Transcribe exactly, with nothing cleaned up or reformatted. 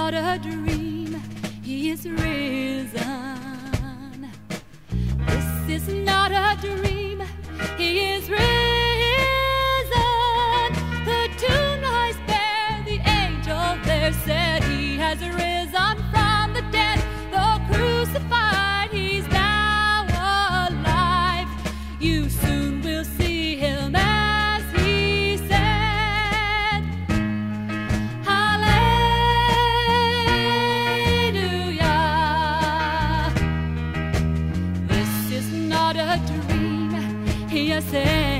not a dream, he is risen. This is not a dream, he is risen. The tomb lies bare, the angel there said he has risen from the dead. Though crucified, he's now alive. You soon will see him as he said. Hallelujah. This is not a dream, he has said.